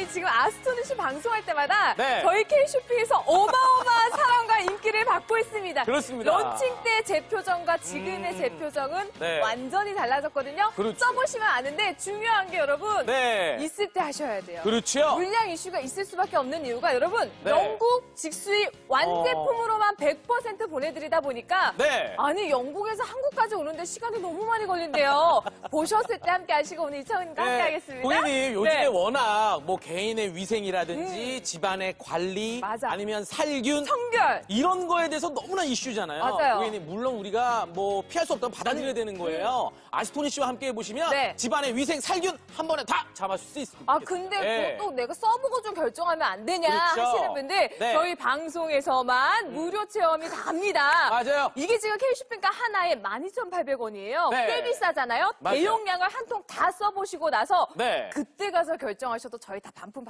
지금 아스토니시 방송할 때마다 네. 저희 K쇼핑에서 어마어마한 사랑과 인기를 받고 있습니다. 그렇습니다. 런칭 때 제 표정과 지금의 제 표정은 네. 완전히 달라졌거든요. 그렇죠. 써보시면 아는데 중요한 게 여러분 네. 있을 때 하셔야 돼요. 그렇죠. 물량 이슈가 있을 수밖에 없는 이유가 여러분 네. 영국 직수입 완제품으로만 100% 보내드리다 보니까 네. 아니 영국에서 한국까지 오는데 시간이 너무 많이 걸린대요. 보셨을 때 함께 하시고 오늘 이차원님과 함께 하겠습니다. 고객님 요즘에 네. 워낙 뭐 개인의 위생이라든지 집안의 관리 맞아. 아니면 살균 청결 이런 거에 대해서 너무나 이슈잖아요. 맞아요. 고객님 물론 우리가 뭐 피할 수 없다면 받아들여야 되는 거예요. 아스토니시와 함께 해보시면 네. 집안의 위생 살균 한 번에 다 잡아줄 수 있습니다. 아 근데 네. 또 내가 써보고 좀 결정하면 안 되냐 그렇죠. 하시는 분들 네. 저희 방송에서만 무료 체험이 답니다. 맞아요. 이게 지금 K쇼핑가 하나에 12,800원이에요. 네. 꽤 비싸잖아요. 맞아요. 대용량을 한 통 다 써보시고 나서 네. 그때 가서 결정하셔도 저희 다 반품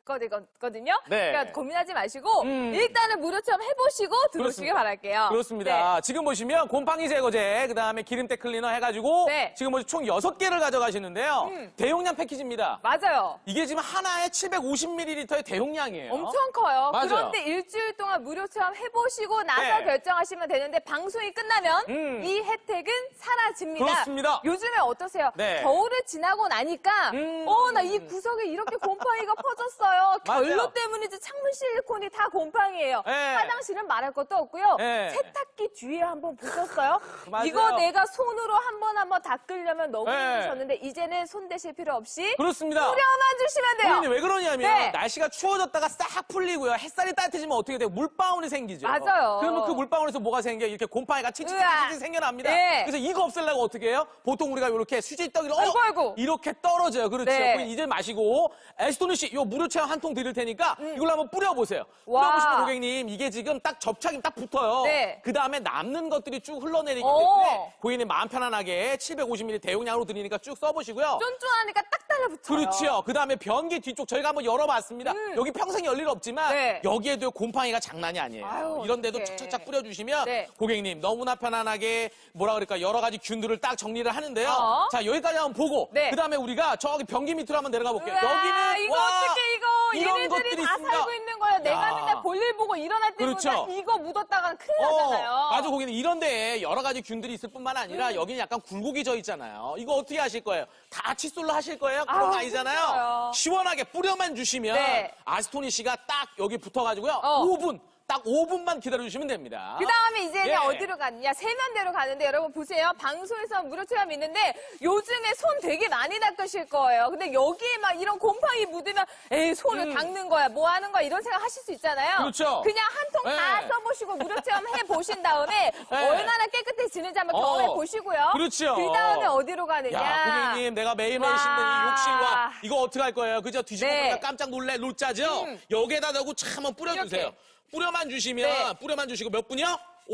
받아거든요. 네. 그러니까 고민하지 마시고 일단은 무료 체험 해보시고 들어오시길 그렇습니다. 바랄게요. 그렇습니다. 지금 보시면 곰팡이 제거제, 그다음에 기름때 클리너 해가지고 네. 지금 총 6개를 가져가시는데요. 대용량 패키지입니다. 맞아요. 이게 지금 하나에 750ml의 대용량이에요. 엄청 커요. 맞아요. 그런데 일주일 동안 무료 체험 해보시고 나서 네. 결정하시면 되는데 방송이 끝나면 이 혜택은 사라집니다. 그렇습니다. 요즘에 어떠세요? 네. 겨울을 지나고 나니까 나 이 구석에 이렇게 곰팡이가 퍼졌어요. 맞아요. 결로 때문이지 창문 실리콘이 다 곰팡이에요. 네. 화장실은 말할 것도 없고요. 네. 세탁기 뒤에 한번 보셨어요? 맞아요. 이거 내가 손으로 한 번 닦으려면 너무 네. 힘드셨는데 이제는 손 대실 필요 없이 그렇습니다. 뿌려만 주시면 돼요. 고객님 왜 그러냐면 네. 날씨가 추워졌다가 싹 풀리고요. 햇살이 따뜻해지면 어떻게 돼요? 물방울이 생기죠. 맞아요. 그러면 그 물방울에서 뭐가 생겨요? 이렇게 곰팡이가 치치치치 생겨납니다. 네. 그래서 이거 없애려고 어떻게 해요? 보통 우리가 이렇게 수지떡이를 아이고. 이렇게 떨어져요. 그렇죠. 네. 그럼 이제 마시고 에스토니시 요 무료 체험 한 통 드릴 테니까 이걸로 한번 뿌려보세요. 와. 뿌려보시면 고객님 이게 지금 딱 접착이 딱 붙어요. 네. 그 다음에 남는 것들이 쭉 흘러내리기 오. 때문에 고객님 마음 편안하게 750ml 대용량으로 드리니까 쭉 써보시고요. 쫀쫀하니까 딱 달라붙어요. 그렇죠. 그 다음에 변기 뒤쪽 저희가 한번 열어봤습니다. 여기 평생 열 일 없지만 네. 여기에도 곰팡이가 장난이 아니에요. 아유, 이런 데도 어떡해. 착착착 뿌려주시면 네. 고객님 너무나 편안하게 뭐라 그럴까 여러 가지 균들을 딱 정리를 하는데요. 자 여기까지 한번 보고 네. 그 다음에 우리가 저기 변기 밑으로 한번 내려가 볼게요. 우와, 여기는 이거 어떻게 이거 이런 얘네들이 것들이 다 있습니다. 살고 있는 거예요. 내가 야. 맨날 볼일 보고 일어날 때마다 그렇죠. 이거 묻었다가는 큰일 나잖아요. 맞아, 고객님. 이런 데에 여러 가지 균들이 있을 뿐만 아니라 여기는 약간 굴곡이 져 있잖아요. 이거 어떻게 하실 거예요? 다 칫솔로 하실 거예요? 그런 아우, 거 아니잖아요. 힘들어요. 시원하게 뿌려만 주시면 네. 아스토니시가 딱 여기 붙어가지고요. 5분. 딱 5분만 기다려주시면 됩니다. 그 다음에 이제는 예. 어디로 갔냐? 세면대로 가는데 여러분 보세요. 방송에서 무료 체험 있는데 요즘에 손 되게 많이 닦으실 거예요. 근데 여기에 막 이런 곰팡이 묻으면 에이 손을 닦는 거야 뭐 하는 거야 이런 생각 하실 수 있잖아요. 그렇죠. 그냥 한 통 다 네. 써보시고 무료 체험 해보신 다음에 얼마나 깨끗해지는지 한번 경험해 보시고요. 그렇죠. 그 다음에 어디로 가느냐? 야, 고객님, 내가 매일매일 와. 씹는 이 욕실과 이거 어떻게 할 거예요? 그죠? 뒤집어 네. 보니까 깜짝 놀자죠? 여기에다 대고 참 한번 뿌려주세요. 이렇게. 뿌려만 주시면, 네. 뿌려만 주시고 몇 분이요?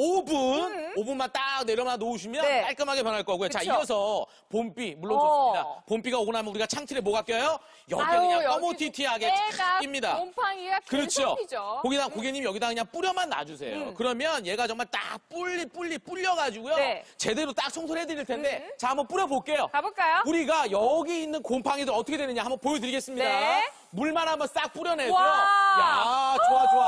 5분. 5분만 딱 내려놔 놓으시면 네. 깔끔하게 변할 거고요. 자, 그쵸? 이어서 봄비, 물론 어. 좋습니다. 봄비가 오고 나면 우리가 창틀에 뭐가 껴요? 여기 그냥 꺼무티티하게 때가 낍니다. 곰팡이가 그렇죠. 계속이죠. 거기다 고객님 여기다 그냥 뿌려만 놔주세요. 그러면 얘가 정말 딱 불려가지고요. 네. 제대로 딱 청소를 해드릴 텐데 자 한번 뿌려볼게요. 가볼까요? 우리가 여기 있는 곰팡이들 어떻게 되느냐 한번 보여드리겠습니다. 네. 물만 한번 싹 뿌려내고요. 와. 야 좋아.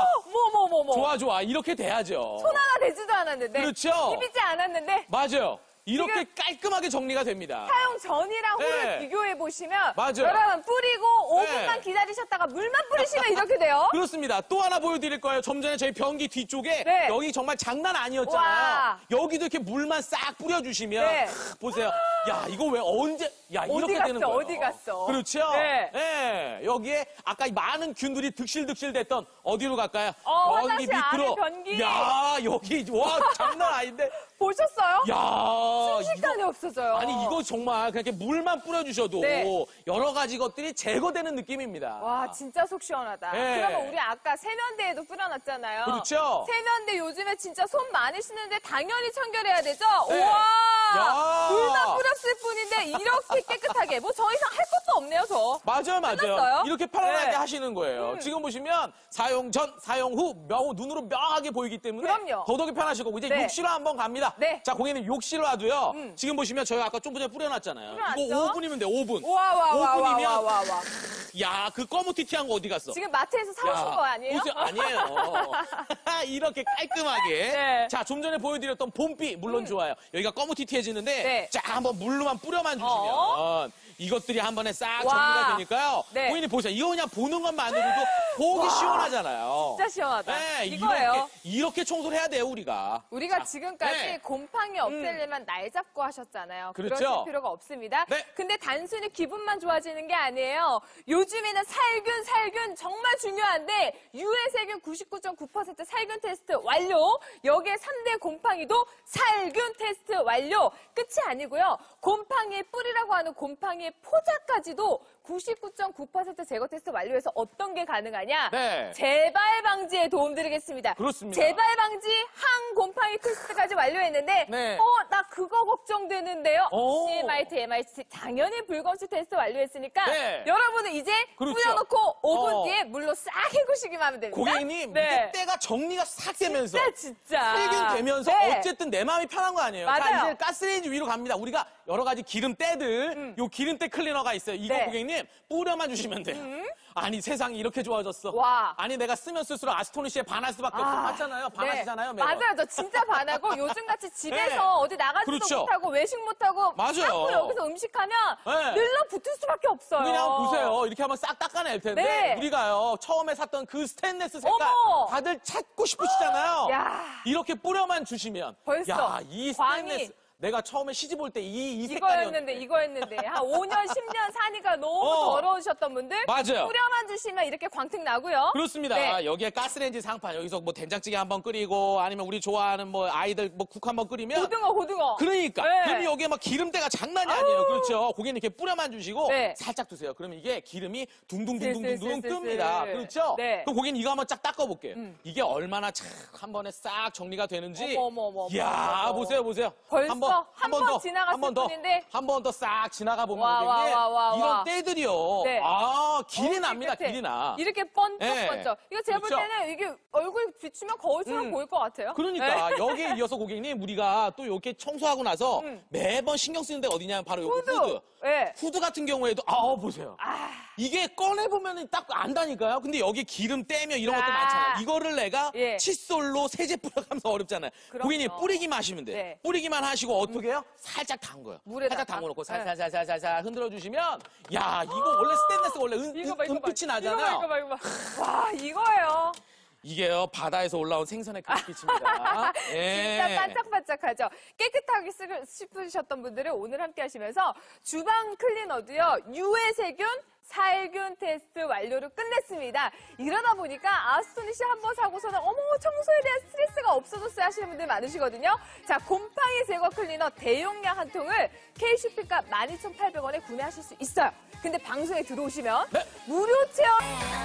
뭐. 좋아. 이렇게 돼야죠. 손 하나 대지도 않았는데. 그렇죠. 비비지 않았는데. 맞아요. 이렇게 지금 깔끔하게 정리가 됩니다. 사용 전이랑 후를 네. 비교해 보시면 맞아요. 여러분 뿌리고 5분만 네. 기다리셨다가 물만 뿌리시면 이렇게 돼요. 그렇습니다. 또 하나 보여드릴 거예요. 좀 전에 저희 변기 뒤쪽에 네. 여기 정말 장난 아니었잖아요. 와. 여기도 이렇게 물만 싹 뿌려주시면 네. 보세요. 야 이거 왜 언제 이렇게 갔어, 되는 거예요. 어디 갔어? 그렇죠. 네. 네. 여기에 아까 이 많은 균들이 득실득실됐던 어디로 갈까요? 화장실 안에 변기. 야 여기 와 장난 아닌데. 보셨어요? 야 순식간에 없어져요. 아니 이거 정말 그냥 이렇게 물만 뿌려주셔도 네. 여러 가지 것들이 제거되는 느낌입니다. 와 진짜 속 시원하다. 네. 그러면 우리 아까 세면대에도 뿌려놨잖아요. 그렇죠. 세면대 요즘에 진짜 손 많이 씻는데 당연히 청결해야 되죠? 네. 우와! 야. 물만 뿌렸을 뿐인데 이렇게 깨끗하게 뭐 더 이상 할 것도 없네요, 저. 맞아요. 끝났어요? 이렇게 편안하게 네. 하시는 거예요. 지금 보시면 사용 전, 사용 후 눈으로 명하게 보이기 때문에 그럼요. 더더욱 편하시고 이제 네. 욕실로 한번 갑니다. 네. 자, 고객님 욕실 와도요. 지금 보시면 저희가 아까 좀 전에 뿌려놨잖아요. 뿌려놨죠? 이거 5분이면 돼, 5분. 와. 5분이면 야, 그 거무튀튀한 거 어디 갔어? 지금 마트에서 사오신 거 아니에요? 보세요. 아니에요. 이렇게 깔끔하게. 네. 자, 좀 전에 보여드렸던 봄비 물론 좋아요. 여기가 거무튀튀해지는데 네. 자, 한번 물로만 뿌려만 주시면 이것들이 한 번에 싹 와. 정리가 되니까요. 네. 고객님 보세요. 이거 그냥 보는 것만으로도 보기 시원하잖아요. 진짜 시원하다. 네, 이거예요. 이렇게 청소를 해야 돼요, 우리가. 우리가 자, 지금까지 네. 곰팡이 없애려면 날 잡고 하셨잖아요. 그렇죠. 그러실 필요가 없습니다. 네. 근데 단순히 기분만 좋아지는 게 아니에요. 요즘에는 살균 정말 중요한데 유해세균 99.9% 살균 테스트 완료. 여기에 3대 곰팡이도 살균 테스트 완료. 끝이 아니고요. 곰팡이의 뿌리라고 하는 곰팡이의 포자까지도 99.9% 제거 테스트 완료해서 어떤 게 가능하냐? 네. 재발 방지에 도움드리겠습니다. 그렇습니다. 재발 방지 항곰팡이 테스트까지 완료했는데 네. 나 그거 걱정되는데요. 오. CMIT, MIT 당연히 불검수 테스트 완료했으니까 네. 여러분은 이제 그렇죠. 뿌려놓고 5분 어. 뒤에 물로 싹 헹구시기만 하면 됩니다. 고객님, 네. 이게 때가 정리가 싹 되면서 진짜. 살균되면서 네. 어쨌든 내 마음이 편한 거 아니에요. 맞아요. 자, 이제 가스레인지 위로 갑니다. 우리가 여러 가지 기름때들, 요 기름때 클리너가 있어요. 이거 네. 고객님 뿌려만 주시면 돼요. 아니 세상이 이렇게 좋아졌어. 와. 아니 내가 쓰면 쓸수록 아스토니시에 반할 수밖에 없어. 맞잖아요. 반하시잖아요. 네. 매번. 맞아요. 저 진짜 반하고 요즘같이 집에서 네. 어디 나가지도 그렇죠. 못하고 외식 못하고 맞아요. 자꾸 여기서 음식하면 네. 늘러붙을 수밖에 없어요. 그냥 보세요. 이렇게 하면 싹 닦아낼 텐데 네. 우리가요 처음에 샀던 그 스테인레스 색깔 어머. 다들 찾고 싶으시잖아요. 야. 이렇게 뿌려만 주시면 벌써 야, 이 광이. 스테인레스 내가 처음에 시집 올 때 이 색깔이었는데 이거였는데 한 5년 10년 사니까 너무 어. 더러우셨던 분들 맞아요. 뿌려만 주시면 이렇게 광택 나고요. 그렇습니다. 네. 여기에 가스레인지 상판 여기서 뭐 된장찌개 한번 끓이고 아니면 우리 좋아하는 뭐 아이들 뭐 국 한번 끓이면 고등어. 그러니까 네. 그럼 여기에 막 기름때가 장난이 아니에요. 그렇죠. 고객님 이렇게 뿌려만 주시고 네. 살짝 두세요. 그러면 이게 기름이 둥둥둥둥둥 슬슬슬슬슬. 뜹니다. 그렇죠. 네. 그럼 고객님 이거 한번 쫙 닦아볼게요. 이게 얼마나 착 한 번에 싹 정리가 되는지. 어머. 이야 보세요. 벌써 한 번 더, 지나갔을 한 번 더, 뿐인데. 한 번 더 싹 지나가 보면 와, 고객님 와. 이런 때들이요. 네. 길이 납니다. 깨끗해. 길이 나. 이렇게 번쩍번쩍. 이거 제가 볼 그렇죠. 때는 이게 얼굴 비추면 거울처럼 보일 것 같아요. 그러니까 여기에 이어서 고객님 우리가 또 이렇게 청소하고 나서 매번 신경 쓰는 데 어디냐면 바로 요 후드. 네. 후드 같은 경우에도 보세요. 이게 꺼내보면 딱 안다니까요. 근데 여기 기름 떼며 이런 것도 많잖아요. 이거를 내가 예. 칫솔로 세제 뿌려가면서 어렵잖아요. 그럼요. 고객님 뿌리기만 하시면 돼요. 네. 뿌리기만 하시고 어떻게 해요? 살짝 담궈요. 물에다가. 살짝 담궈놓고 네. 살살 흔들어 주시면 야 이거 원래 스테인레스 원래 은빛이 나잖아요. 이거 봐. 와, 이거예요. 이게요 바다에서 올라온 생선의 그 빛입니다. 예. 진짜 반짝반짝하죠. 깨끗하게 쓰고 싶으셨던 분들은 오늘 함께 하시면서 주방 클리너도요. 유해세균, 살균 테스트 완료를 끝냈습니다. 이러다 보니까 아스토니시 한 번 사고서는 어머 청소에 대한 스트레스가 없어졌어요 하시는 분들 많으시거든요. 자, 곰팡이 제거 클리너 대용량 한 통을 K쇼핑가 12,800원에 구매하실 수 있어요. 근데 방송에 들어오시면 네. 무료 체험.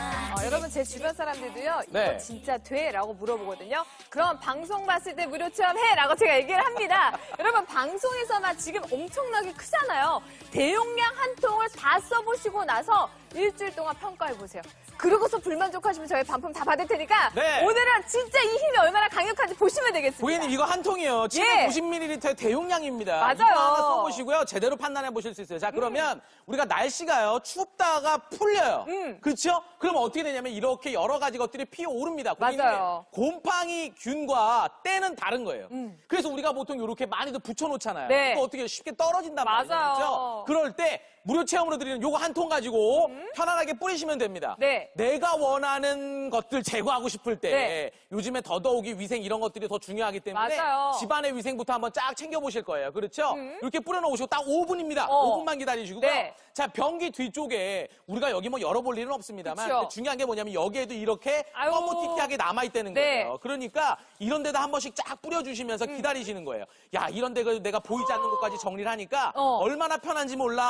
여러분 제 주변 사람들도요. 이거 네. 진짜 돼? 라고 물어보거든요. 그럼 방송 봤을 때 무료 체험해? 라고 제가 얘기를 합니다. 여러분 방송에서만 지금 엄청나게 크잖아요. 대용량 한 통을 다 써보시고 나서 일주일 동안 평가해보세요. 그러고서 불만족하시면 저희 반품 다 받을 테니까 네. 오늘은 진짜 이 힘이 얼마나 강력한지 보시면 되겠습니다. 고객님 이거 한 통이요. 예. 750ml의 대용량입니다. 맞아요. 이거 하나 써보시고요. 제대로 판단해 보실 수 있어요. 자 그러면 우리가 날씨가요. 춥다가 풀려요. 그렇죠? 그러면 어떻게 되냐면 이렇게 여러 가지 것들이 피어오릅니다. 고객님, 맞아요. 곰팡이 균과 때는 다른 거예요. 그래서 우리가 보통 이렇게 많이들 붙여놓잖아요. 네. 이거 어떻게 쉽게 떨어진단 말이죠. 맞아요. 그렇죠? 그럴 때 무료 체험으로 드리는 요거 한 통 가지고 편안하게 뿌리시면 됩니다. 네. 내가 원하는 것들 제거하고 싶을 때 네. 요즘에 더더욱이 위생 이런 것들이 더 중요하기 때문에 맞아요. 집안의 위생부터 한번 쫙 챙겨보실 거예요. 그렇죠? 이렇게 뿌려놓으시고 딱 5분입니다. 어. 5분만 기다리시고요. 네. 자, 변기 뒤쪽에 우리가 여기 뭐 열어볼 일은 없습니다만 그쵸. 근데 중요한 게 뭐냐면 여기에도 이렇게 아유. 꺼무티티하게 남아있다는 네. 거예요. 그러니까 이런 데다 한 번씩 쫙 뿌려주시면서 기다리시는 거예요. 야, 이런 데가 내가 보이지 않는 곳까지 정리를 하니까 어. 얼마나 편한지 몰라. 아니 근데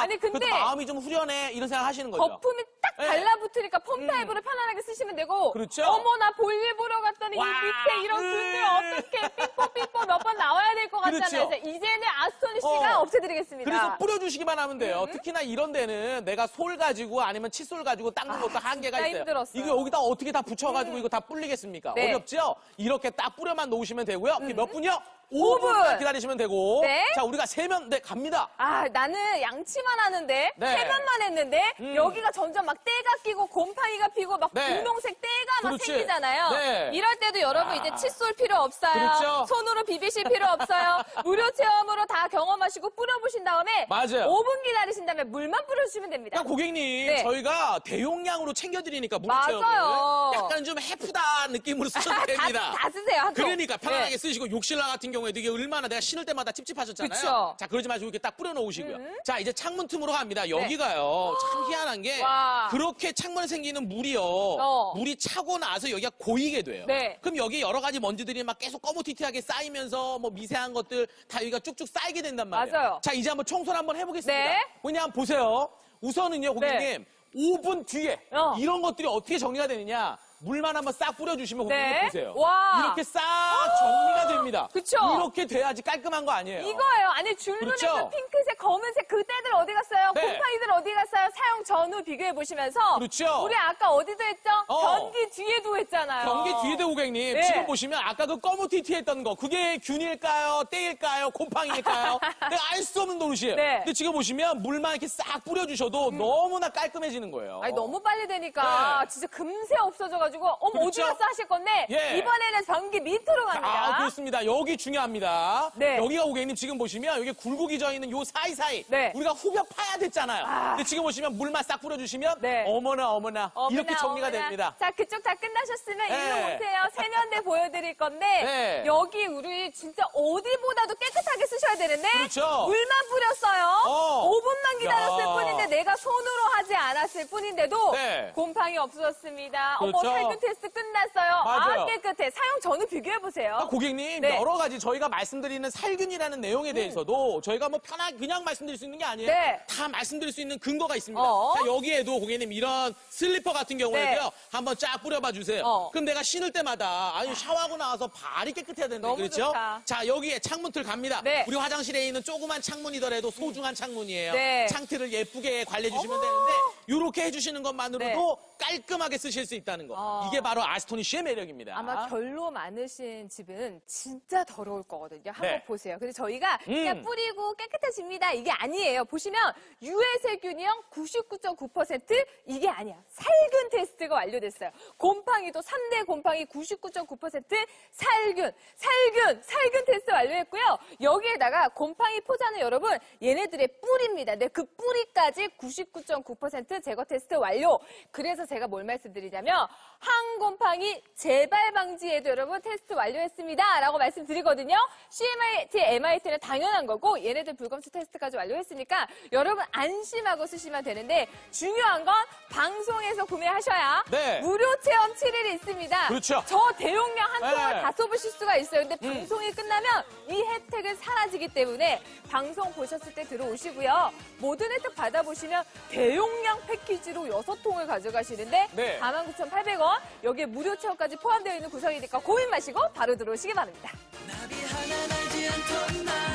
근데 마음이 좀 후련해 이런 생각 하시는 거죠. 거품이 딱 네. 달라붙으니까 펌타입으로 편안하게 쓰시면 되고 그렇죠. 어머 나 볼일 보러 갔더니 와. 이 밑에 이런 균들 어떻게 삐뽀삐뽀 몇 번 나와야 될 것 같잖아요. 그렇죠. 이제는 아스토니 씨가 없애드리겠습니다. 그래서 뿌려주시기만 하면 돼요. 특히나 이런 데는 내가 솔 가지고 아니면 칫솔 가지고 닦는 것도 한계가 진짜 있어요. 힘들었어요. 이거 여기다 어떻게 다 붙여가지고 이거 다 불리겠습니까? 네. 어렵죠? 이렇게 딱 뿌려만 놓으시면 되고요. 몇 분이요? 5분 5분 기다리시면 되고. 네. 자, 우리가 세면 네, 갑니다. 아, 나는 양치만 하는데, 네. 세면만 했는데, 여기가 점점 막 때가 끼고, 곰팡이가 피고, 막 네. 분홍색 때가 막 그렇지. 생기잖아요. 네. 이럴 때도 여러분 이제 칫솔 필요 없어요. 그렇죠. 손으로 비비실 필요 없어요. 무료 체험으로 다 경험하시고 뿌려보신 다음에, 맞아요. 5분 기다리신 다음에 물만 뿌려주시면 됩니다. 그러니까 고객님, 네. 저희가 대용량으로 챙겨드리니까 맞아요. 물체험을 약간 좀 해프다 느낌으로 쓰셔도 됩니다. 다 쓰세요, 한 통. 그러니까 편안하게 네. 쓰시고 욕실라 같은 경우에도 이게 얼마나 내가 신을 때마다 찝찝하셨잖아요. 그쵸. 자, 그러지 마시고 이렇게 딱 뿌려놓으시고요. 자, 이제 창문 틈으로 갑니다. 여기가요. 참 희한한 게 와. 그렇게 창문에 생기는 물이요. 물이 차고 나서 여기가 고이게 돼요. 네. 그럼 여기 여러 가지 먼지들이 막 계속 거무튀튀하게 쌓이면서 뭐 미세한 것들 다 여기가 쭉쭉 쌓이게 된단 말이에요. 맞아요. 자, 이제 한번 청소를 한번 해보겠습니다. 네. 그냥 보세요. 우선은요, 고객님. 5분 뒤에 이런 것들이 어떻게 정리가 되느냐. 물만 한번 싹 뿌려주시면 고객님 네. 보세요. 와. 이렇게 싹 정리가 됩니다. 그쵸. 이렇게 돼야지 깔끔한 거 아니에요. 이거예요. 안에 줄눈에 그렇죠. 그 핑크색, 검은색 그 때들 어디 갔어요? 네. 곰팡이들 어디 갔어요? 사용 전후 비교해 보시면서 그렇죠. 우리 아까 어디도 했죠? 변기 뒤에도 했잖아요. 경기 뒤에도 고객님 네. 지금 보시면 아까 그 거무튀튀했던 거 그게 균일까요? 때일까요? 곰팡이일까요? 내가 알 수 없는 노릇이에요. 네. 근데 지금 보시면 물만 이렇게 싹 뿌려주셔도 너무나 깔끔해지는 거예요. 아니 너무 빨리 되니까 네. 진짜 금세 없어져가지고 어머 어디 그렇죠. 갔어 하실 건데 예. 이번에는 변기 밑으로 갑니다. 아, 그렇습니다. 여기 중요합니다. 네. 여기가 고객님 지금 보시면 여기 굴곡이 져 있는 요 사이사이 네. 우리가 후벼 파야 됐잖아요. 근데 지금 보시면 물만 싹 뿌려주시면 네. 어머나 이렇게 어머나, 정리가 어머나. 됩니다. 자, 그쪽 다 끝나셨으면 네. 일로 오세요. 세면대 보여드릴 건데 네. 여기 우리 진짜 어디보다도 깨끗하게 쓰셔야 되는데 그렇죠. 물만 뿌렸어요. 5분만 기다렸을 야. 뿐인데 내가 손으로 하지 않았을 뿐인데도 네. 곰팡이 없어졌습니다. 어머 그렇죠. 살균 테스트 끝났어요. 맞아요. 아 깨끗해. 사용 전후 비교해보세요. 그러니까 고객님 네. 여러 가지 저희가 말씀드리는 살균이라는 내용에 대해서도 저희가 뭐 편하게 그냥 말씀드릴 수 있는 게 아니에요. 네. 다 말씀드릴 수 있는 근거가 있습니다. 어. 자, 여기에도 고객님 이런 슬리퍼 같은 경우에도요. 네. 한번 쫙 뿌려봐 주세요. 그럼 내가 신을 때마다 아니 샤워하고 나와서 발이 깨끗해야 되는데 너무 그렇죠? 좋다. 자, 여기에 창문틀 갑니다. 네. 우리 화장실에 있는 조그만 창문이더라도 소중한 창문이에요. 네. 창틀을 예쁘게 관리해 주시면 되는데 이렇게 해주시는 것만으로도 깔끔하게 쓰실 수 있다는 거. 이게 바로 아스토니쉬의 매력입니다. 아마 결로 많으신 집은 진짜 더러울 거거든요. 한번 네. 보세요. 근데 저희가 그냥 뿌리고 깨끗해집니다. 이게 아니에요. 보시면 유해세균형 99.9% 이게 아니야. 살균 테스트가 완료됐어요. 곰팡이도 3대 곰팡이 99.9% 살균 테스트 완료했고요. 여기에다가 곰팡이 포자는 여러분 얘네들의 뿌리입니다. 근데 그 뿌리까지 99.9% 제거 테스트 완료. 그래서 제가 뭘 말씀드리냐면 항곰팡이 재발 방지에도 여러분 테스트 완료했습니다. 라고 말씀드리거든요. CMIT, MIT는 당연한 거고 얘네들 불검수 테스트까지 완료했으니까 여러분 안심하고 쓰시면 되는데 중요한 건 방송에서 구매하셔야 네. 무료 체험 7일이 있습니다. 그렇죠. 저 대용량 한 통을 네. 다 쏘보실 수가 있어요. 근데 방송이 끝나면 이 혜택은 사라지기 때문에 방송 보셨을 때 들어오시고요. 모든 혜택 받아보시면 대용량 패키지로 6통을 가져가시는데 네. 49,800원 여기에 무료 체험까지 포함되어 있는 구성이니까 고민 마시고 바로 들어오시기 바랍니다. 나비 하나 날지 않던 나